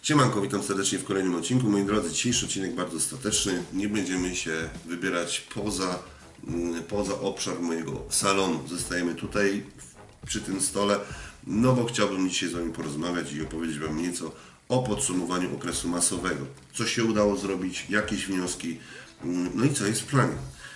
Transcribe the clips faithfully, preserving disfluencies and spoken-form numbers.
Siemanko, witam serdecznie w kolejnym odcinku. Moi drodzy, dzisiejszy odcinek bardzo stateczny. Nie będziemy się wybierać poza, poza obszar mojego salonu. Zostajemy tutaj przy tym stole, no bo chciałbym dzisiaj z Wami porozmawiać i opowiedzieć Wam nieco o podsumowaniu okresu masowego. Co się udało zrobić, jakieś wnioski, no i co jest w planie.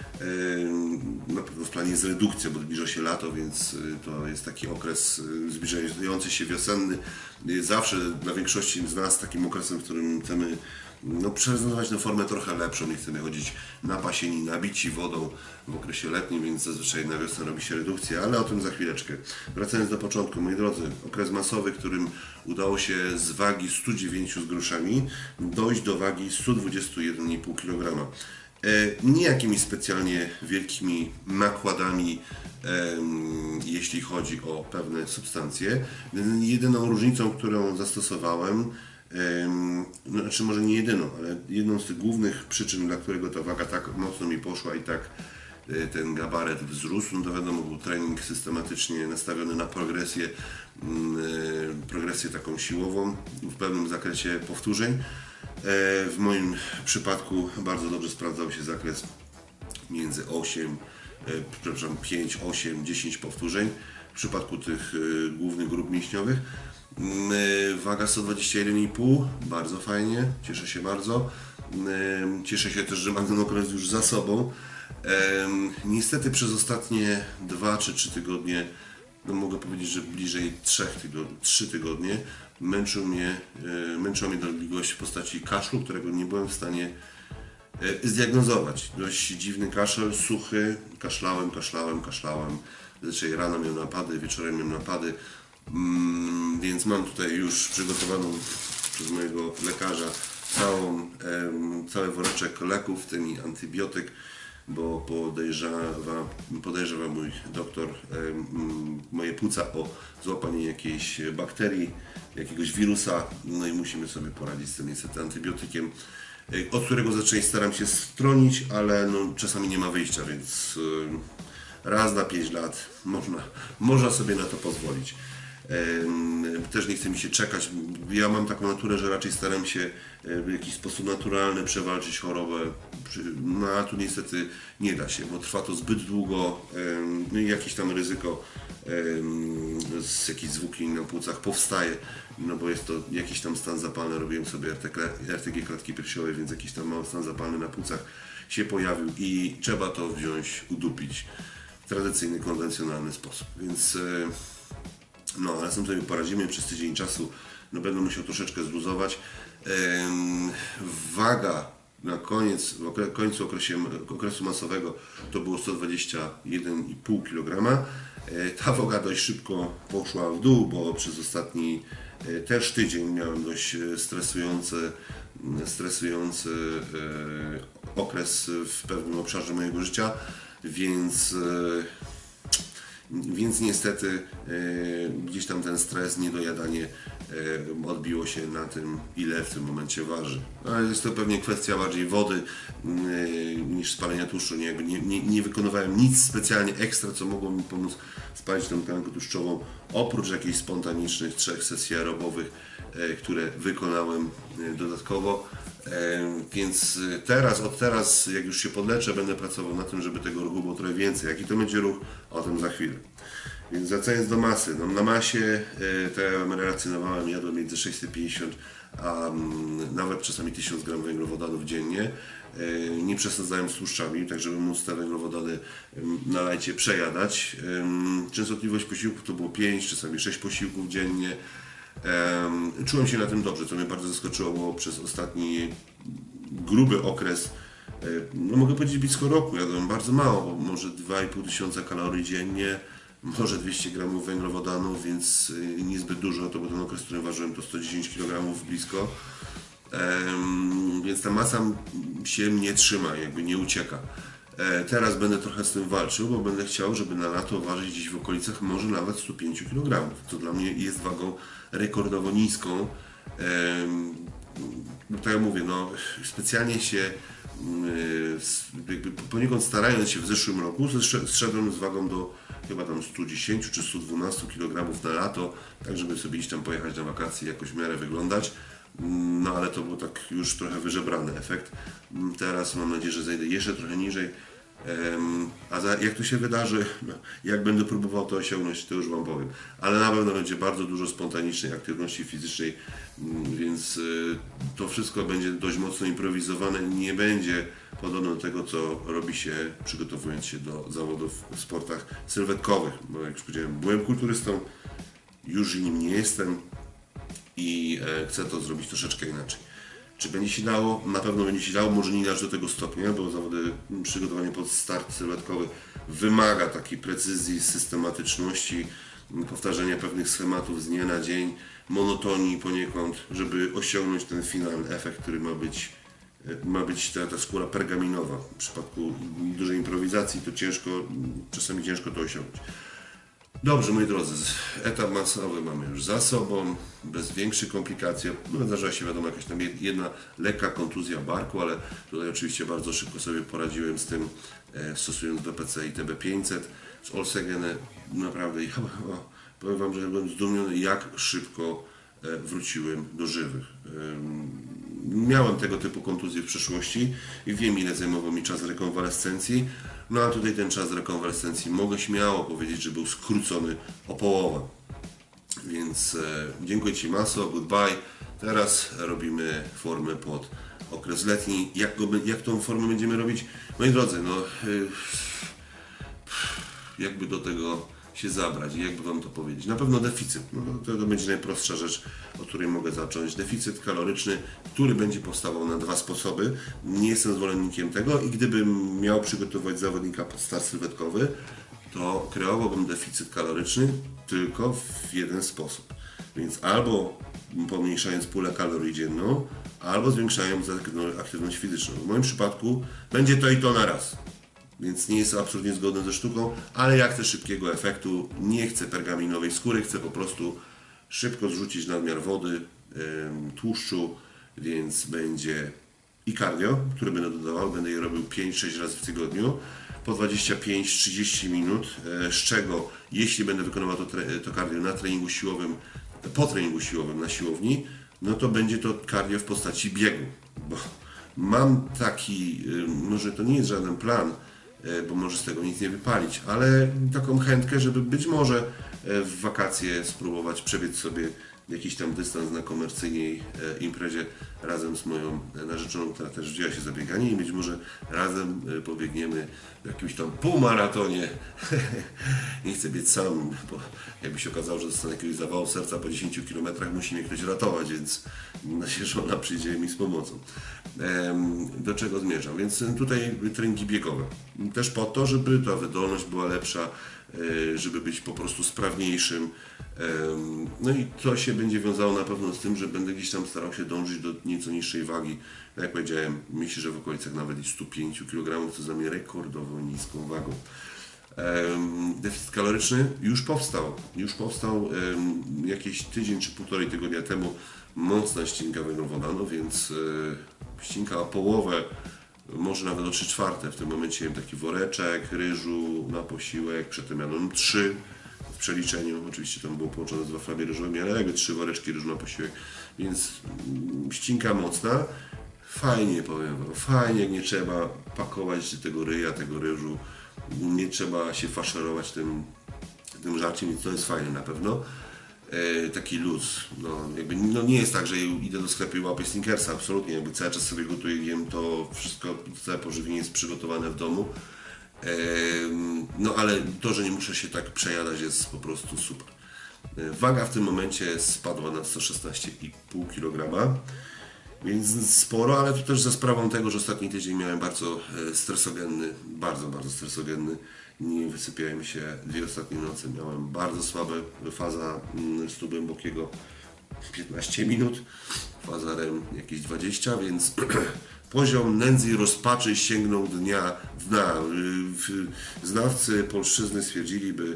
Na pewno w planie jest redukcja, bo zbliża się lato, więc to jest taki okres zbliżający się wiosenny. Zawsze dla większości z nas takim okresem, w którym chcemy no, przerezygnować na formę trochę lepszą. Nie chcemy chodzić napasieni, nabici wodą w okresie letnim, więc zazwyczaj na wiosnę robi się redukcja, ale o tym za chwileczkę. Wracając do początku, moi drodzy, okres masowy, którym udało się z wagi stu dziewięciu z groszami dojść do wagi stu dwudziestu jeden i pół kilograma. Nie jakimiś specjalnie wielkimi nakładami, jeśli chodzi o pewne substancje. Jedyną różnicą, którą zastosowałem, znaczy może nie jedyną, ale jedną z tych głównych przyczyn, dla którego ta waga tak mocno mi poszła i tak ten gabaret wzrósł, no to wiadomo, był trening systematycznie nastawiony na progresję, progresję taką siłową w pewnym zakresie powtórzeń. W moim przypadku bardzo dobrze sprawdzał się zakres między osiem, przepraszam, pięć, osiem, dziesięć powtórzeń. W przypadku tych głównych grup mięśniowych waga sto dwadzieścia jeden i pół, bardzo fajnie, cieszę się bardzo. Cieszę się też, że mam ten okres już za sobą. Niestety przez ostatnie dwa czy trzy tygodnie, no mogę powiedzieć, że bliżej trzech tygodni, trzy tygodnie męczył mnie, męczyła mnie dolegliwość w postaci kaszlu, którego nie byłem w stanie zdiagnozować. Dość dziwny kaszel, suchy, kaszlałem, kaszlałem, kaszlałem. Zazwyczaj rano miałem napady, wieczorem miałem napady, więc mam tutaj już przygotowaną przez mojego lekarza całą, cały woreczek leków, w tym i antybiotyk, bo podejrzewa, podejrzewa mój doktor moje płuca o złapanie jakiejś bakterii, jakiegoś wirusa, no i musimy sobie poradzić z tym niestety antybiotykiem, od którego za część staram się stronić, ale no, czasami nie ma wyjścia, więc raz na pięć lat można, można sobie na to pozwolić. Też nie chce mi się czekać. Ja mam taką naturę, że raczej staram się w jakiś sposób naturalny przewalczyć chorobę, no a tu niestety nie da się, bo trwa to zbyt długo, no i jakieś tam ryzyko z jakichś zwłóknień na płucach powstaje, no bo jest to jakiś tam stan zapalny. Robiłem sobie R T G klatki piersiowej, więc jakiś tam mały stan zapalny na płucach się pojawił i trzeba to wziąć, udupić w tradycyjny, konwencjonalny sposób, więc no, ale sobie poradzimy przez tydzień czasu, no będę musiał troszeczkę zluzować. Ehm, waga na koniec, w okre, końcu okresie, okresu masowego to było sto dwadzieścia jeden i pół kilograma. E, ta waga dość szybko poszła w dół, bo przez ostatni e, też tydzień miałem dość stresujący, stresujący e, okres w pewnym obszarze mojego życia, więc e, Więc niestety e, gdzieś tam ten stres, niedojadanie e, odbiło się na tym, ile w tym momencie waży. Ale jest to pewnie kwestia bardziej wody e, niż spalenia tłuszczu. Nie, nie, nie, nie wykonywałem nic specjalnie ekstra, co mogło mi pomóc spalić tę tkankę tłuszczową, oprócz jakichś spontanicznych trzech sesji aerobowych, e, które wykonałem e, dodatkowo. E, więc teraz, od teraz, jak już się podleczę, będę pracował na tym, żeby tego ruchu było trochę więcej. Jaki to będzie ruch? O tym za chwilę. Więc wracając do masy, no na masie, e, to ja relacjonowałem, jadłem między sześćset pięćdziesiąt a um, nawet czasami tysiąc gramów węglowodanów dziennie. E, nie przesadzałem z tłuszczami, tak żeby móc te węglowodany um, na lajcie przejadać. Um, częstotliwość posiłków to było pięć, czasami sześć posiłków dziennie. Um, czułem się na tym dobrze, co mnie bardzo zaskoczyło, bo przez ostatni gruby okres, no mogę powiedzieć blisko roku, jadłem bardzo mało, bo może dwa i pół tysiąca kalorii dziennie, może dwieście gramów węglowodanów, więc niezbyt dużo, to był ten okres, w którym ważyłem to sto dziesięć kilogramów blisko, um, więc ta masa się mnie trzyma, jakby nie ucieka. E, teraz będę trochę z tym walczył, bo będę chciał, żeby na lato ważyć gdzieś w okolicach może nawet stu pięciu kilogramów, co dla mnie jest wagą rekordowo niską. E, tak jak mówię, no, specjalnie się jakby poniekąd starając się w zeszłym roku, zszedłem z wagą do chyba tam stu dziesięciu czy stu dwunastu kilogramów na lato, tak żeby sobie iść tam pojechać na wakacje, jakoś w miarę wyglądać. no ale to był tak już trochę wyżebrany efekt. Teraz mam nadzieję, że zejdę jeszcze trochę niżej. A za, jak to się wydarzy, no, jak będę próbował to osiągnąć, to już Wam powiem. Ale na pewno będzie bardzo dużo spontanicznej aktywności fizycznej, więc to wszystko będzie dość mocno improwizowane. Nie będzie podobne do tego, co robi się przygotowując się do zawodów w sportach sylwetkowych. Bo jak już powiedziałem, byłem kulturystą, już nim nie jestem i chcę to zrobić troszeczkę inaczej. Czy będzie się dało? Na pewno będzie się dało, może nie aż do tego stopnia, bo zawody, przygotowanie pod start sylwetkowy wymaga takiej precyzji, systematyczności, powtarzania pewnych schematów z dnia na dzień, monotonii poniekąd, żeby osiągnąć ten finalny efekt, który ma być, ma być ta, ta skóra pergaminowa. W przypadku dużej improwizacji to ciężko, czasami ciężko to osiągnąć. Dobrze, moi drodzy, etap masowy mamy już za sobą, bez większych komplikacji. No, zdarzyła się, wiadomo, jakaś tam jedna lekka kontuzja barku, ale tutaj oczywiście bardzo szybko sobie poradziłem z tym, e, stosując B P C i T B pięćset z Olsegen. Naprawdę, ja o, powiem Wam, że byłem zdumiony, jak szybko e, wróciłem do żywych. E, miałem tego typu kontuzje w przeszłości i wiem, ile zajmował mi czas rekonwalescencji. No a tutaj ten czas rekonwalescencji mogę śmiało powiedzieć, że był skrócony o połowę. Więc e, dziękuję Ci, Maso, goodbye. Teraz robimy formę pod okres letni. Jak, go, jak tą formę będziemy robić? Moi drodzy, no y, jakby do tego się zabrać i jakby Wam to powiedzieć. Na pewno deficyt. No, to, to będzie najprostsza rzecz, od której mogę zacząć. Deficyt kaloryczny, który będzie powstawał na dwa sposoby. Nie jestem zwolennikiem tego i gdybym miał przygotować zawodnika pod start sylwetkowy, to kreowałbym deficyt kaloryczny tylko w jeden sposób. Więc albo pomniejszając pulę kalorii dzienną, albo zwiększając aktywność fizyczną. W moim przypadku będzie to i to na raz. Więc nie jest absolutnie zgodne ze sztuką, ale ja chcę szybkiego efektu, nie chcę pergaminowej skóry, chcę po prostu szybko zrzucić nadmiar wody, tłuszczu, więc będzie i cardio, które będę dodawał, będę je robił pięć sześć razy w tygodniu, po dwadzieścia pięć trzydzieści minut, z czego jeśli będę wykonywał to, to cardio na treningu siłowym, po treningu siłowym na siłowni, no to będzie to cardio w postaci biegu, bo mam taki, może to nie jest żaden plan, bo może z tego nic nie wypalić, ale taką chętkę, żeby być może w wakacje spróbować przebiec sobie jakiś tam dystans na komercyjnej imprezie razem z moją narzeczoną, która też wzięła się za bieganie i być może razem pobiegniemy w jakimś tam półmaratonie. Nie chcę biec sam, bo jakby się okazało, że dostanę jakiegoś zawału serca po dziesięciu kilometrach, musi mnie ktoś ratować, więc naszej żona przyjdzie mi z pomocą. Do czego zmierzam? Więc tutaj treningi biegowe. Też po to, żeby ta wydolność była lepsza, żeby być po prostu sprawniejszym. No i to się będzie wiązało na pewno z tym, że będę gdzieś tam starał się dążyć do nieco niższej wagi. Jak powiedziałem, myślę, że w okolicach nawet stu pięciu kilogramów, co dla mnie rekordowo niską wagą. Deficyt kaloryczny już powstał. Już powstał jakieś tydzień czy półtorej tygodnia temu. Mocna ścinka węglowodanu, więc ścinka o połowę, może nawet o trzy czwarte. W tym momencie miałem taki woreczek ryżu na posiłek, przedtem jadłem trzy w przeliczeniu. Oczywiście tam było połączone z waflami ryżowymi, ale jakby trzy woreczki ryżu na posiłek. Więc ścinka mocna. Fajnie, powiem wam, fajnie, nie trzeba pakować tego ryja, tego ryżu. Nie trzeba się faszerować tym, tym żarciem, więc to jest fajne na pewno. E, taki luz. No, jakby, no nie jest tak, że idę do sklepu i łapię Snickersa, absolutnie. Jakby cały czas sobie gotuję, jem, to wszystko, całe pożywienie jest przygotowane w domu. E, no ale to, że nie muszę się tak przejadać, jest po prostu super. E, waga w tym momencie spadła na sto szesnaście i pół kilograma. Więc sporo, ale to też za sprawą tego, że ostatni tydzień miałem bardzo stresogenny, bardzo, bardzo stresogenny. Nie wysypiałem się dwie ostatnie nocy, miałem bardzo słabe, faza snu głębokiego piętnaście minut, faza R E M jakieś dwadzieścia, więc poziom nędzy i rozpaczy sięgnął dnia, dna. Znawcy polszczyzny stwierdziliby,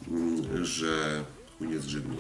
że chuj nie zgrzybnie.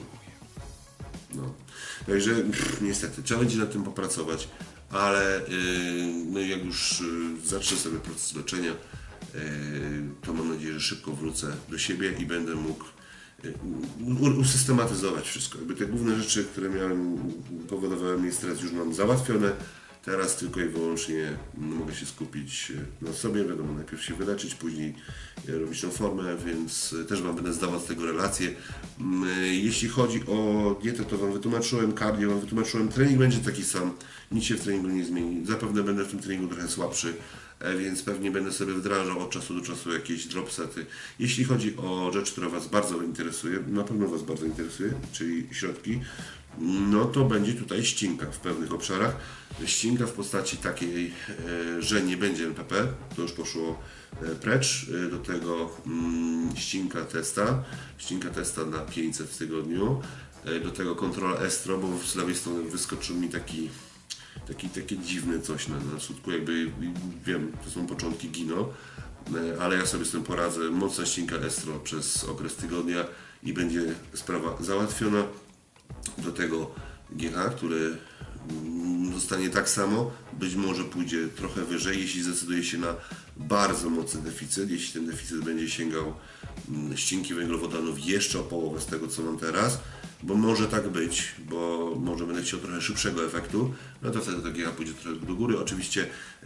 No. Także pff, niestety trzeba będzie nad tym popracować, ale yy, no jak już yy, zacznę sobie proces leczenia, yy, to mam nadzieję, że szybko wrócę do siebie i będę mógł usystematyzować wszystko. Jakby te główne rzeczy, które miałem, powodowały mnie stres, już mam załatwione. Teraz tylko i wyłącznie mogę się skupić na sobie, wiadomo, najpierw się wyleczyć, później robić tą formę, więc też Wam będę zdawał z tego relacje. Jeśli chodzi o dietę, to Wam wytłumaczyłem, cardio Wam wytłumaczyłem, trening będzie taki sam, nic się w treningu nie zmieni. Zapewne będę w tym treningu trochę słabszy, więc pewnie będę sobie wdrażał od czasu do czasu jakieś dropsety. Jeśli chodzi o rzecz, która Was bardzo interesuje, na pewno Was bardzo interesuje, czyli środki, no to będzie tutaj ścinka w pewnych obszarach. Ścinka w postaci takiej, że nie będzie N P P, to już poszło precz. Do tego ścinka testa, ścinka testa na pięćset w tygodniu. Do tego kontrola estro, bo z lewej strony wyskoczył mi taki Taki, takie dziwne coś na, na sutku, jakby wiem, to są początki gino, ale ja sobie z tym poradzę. Mocna ścinka estro przez okres tygodnia i będzie sprawa załatwiona. Do tego G H, który zostanie tak samo, być może pójdzie trochę wyżej, jeśli zdecyduje się na bardzo mocny deficyt, jeśli ten deficyt będzie sięgał ścinki węglowodanów jeszcze o połowę z tego, co mam teraz, bo może tak być, bo może będę chciał trochę szybszego efektu, no to wtedy to G H pójdzie trochę do góry. Oczywiście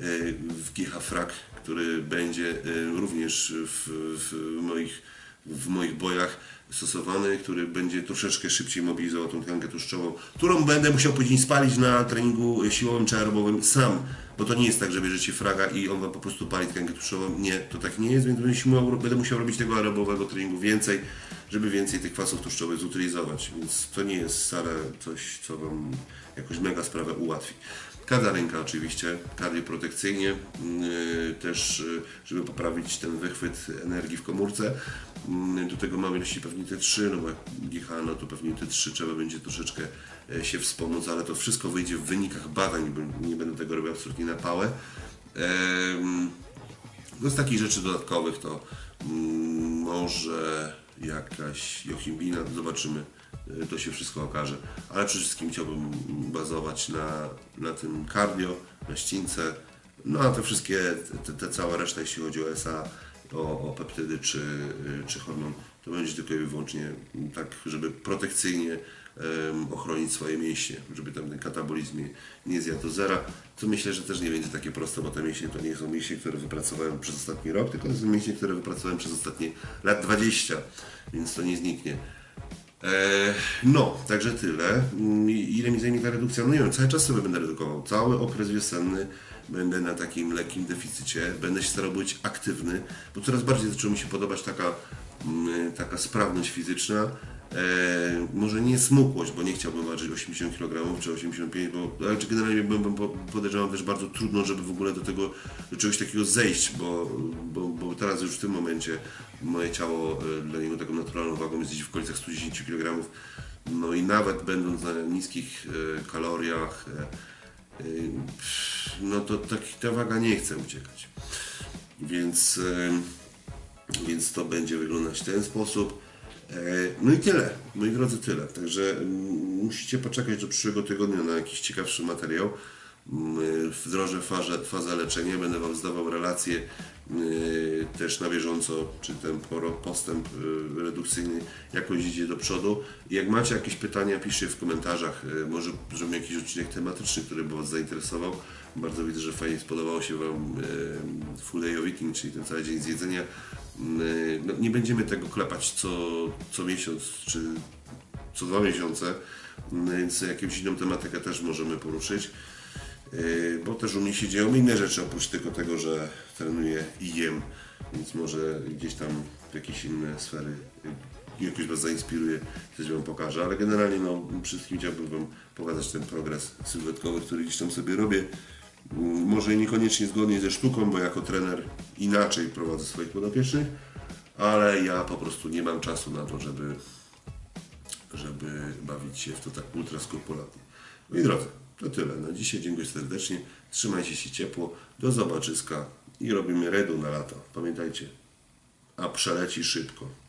w G H Frag, który będzie również w, w, moich, w moich bojach stosowany, który będzie troszeczkę szybciej mobilizował tą tkankę tłuszczową, którą będę musiał później spalić na treningu siłowym czy aerobowym sam, bo to nie jest tak, że bierzecie fraga i on Wam po prostu pali tkankę tłuszczową. Nie, to tak nie jest, więc będę musiał robić tego aerobowego treningu więcej, żeby więcej tych kwasów tłuszczowych zutylizować, więc to nie jest wcale coś, co Wam jakoś mega sprawę ułatwi. Każda ręka oczywiście, kardioprotekcyjnie, yy, też yy, żeby poprawić ten wychwyt energii w komórce. Yy, do tego mamy ilości pewnie T trzy, no bo jak G H, no to pewnie T trzy trzeba będzie troszeczkę yy, się wspomóc, ale to wszystko wyjdzie w wynikach badań, bo nie będę tego robił absolutnie na pałę. Yy, no z takich rzeczy dodatkowych to yy, może jakaś jochimbina, zobaczymy. To się wszystko okaże, ale przede wszystkim chciałbym bazować na, na tym cardio, na ścince, no a te wszystkie, te, te cała reszta, jeśli chodzi o S A, o, o peptydy czy, czy hormon, to będzie tylko i wyłącznie tak, żeby protekcyjnie um, ochronić swoje mięśnie, żeby tam ten katabolizm nie, nie zjadł do zera, co myślę, że też nie będzie takie proste, bo te mięśnie to nie są mięśnie, które wypracowałem przez ostatni rok, tylko to są mięśnie, które wypracowałem przez ostatnie lat dwadzieścia, więc to nie zniknie. No, także tyle. Ile mi zajmie ta redukcja? No nie wiem, cały czas sobie będę redukował. Cały okres wiosenny będę na takim lekkim deficycie. Będę się starał być aktywny, bo coraz bardziej zaczęła mi się podobać taka, taka sprawność fizyczna. E, może nie smukłość, bo nie chciałbym ważyć osiemdziesiąt kilogramów czy osiemdziesiąt pięć, bo ale generalnie bym podejrzewam też bardzo trudno, żeby w ogóle do tego, do czegoś takiego zejść, bo, bo, bo teraz już w tym momencie moje ciało dla niego taką naturalną wagą jest gdzieś w okolicach sto dziesięć kilogramów. No i nawet będąc na niskich e, kaloriach, e, e, no to tak, ta waga nie chce uciekać. Więc, e, więc to będzie wyglądać w ten sposób. No i tyle, moi drodzy, tyle. Także musicie poczekać do przyszłego tygodnia na jakiś ciekawszy materiał. Wdrożę fazę, fazę leczenia, będę Wam zdawał relacje też na bieżąco, czy ten postęp redukcyjny jakoś idzie do przodu. Jak macie jakieś pytania, piszcie w komentarzach. Może zrobimy jakiś odcinek tematyczny, który by Was zainteresował. Bardzo widzę, że fajnie spodobało się Wam full day of eating, czyli ten cały dzień z jedzenia. No, nie będziemy tego klepać co, co miesiąc, czy co dwa miesiące, więc jakąś inną tematykę też możemy poruszyć, bo też u mnie się dzieją inne rzeczy, oprócz tylko tego, że trenuję i jem, więc może gdzieś tam w jakieś inne sfery jakoś Was zainspiruje, coś Wam pokażę, ale generalnie no, przede wszystkim chciałbym Wam pokazać ten progres sylwetkowy, który gdzieś tam sobie robię. Może niekoniecznie zgodnie ze sztuką, bo jako trener inaczej prowadzę swoich podopiecznych, ale ja po prostu nie mam czasu na to, żeby, żeby bawić się w to tak ultra skrupulatnie. Moi drodzy, to tyle. Na dzisiaj dziękuję serdecznie. Trzymajcie się ciepło. Do zobaczyska i robimy redu na lato. Pamiętajcie, a przeleci szybko.